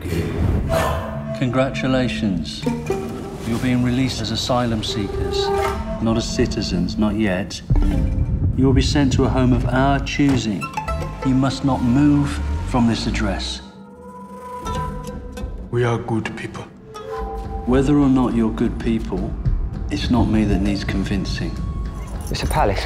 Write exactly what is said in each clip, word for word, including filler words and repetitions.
Congratulations. You're being released as asylum seekers, not as citizens, not yet. You will be sent to a home of our choosing. You must not move from this address. We are good people. Whether or not you're good people, it's not me that needs convincing. It's a palace.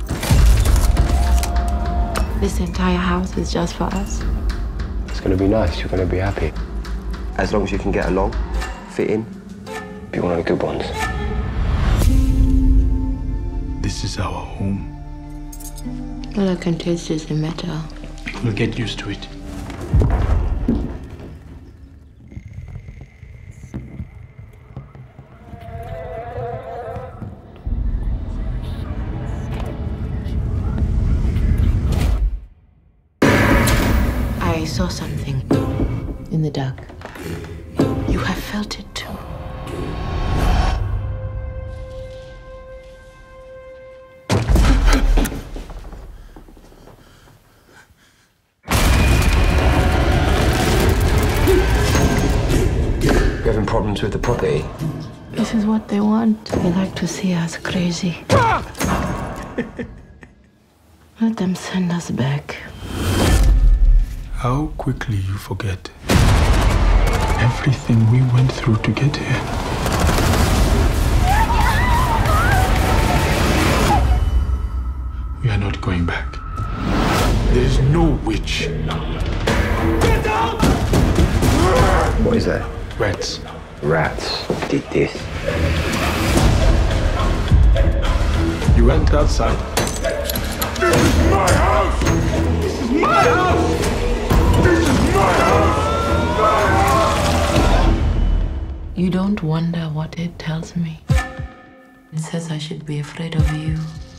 This entire house is just for us. It's gonna be nice, you're gonna be happy. As long as you can get along, fit in. Be one of the good ones. This is our home. All I can taste is the metal. We'll get used to it. I saw something in the dark. You have felt it too. You're having problems with the property? This is what they want. They like to see us crazy. Let them send us back. How quickly you forget everything we went through to get here. We are not going back. There is no witch. Get out! What is that? Rats. Rats did this. You went outside. This is my house! This is my house! This is my house! My house! You don't wonder what it tells me. It says I should be afraid of you.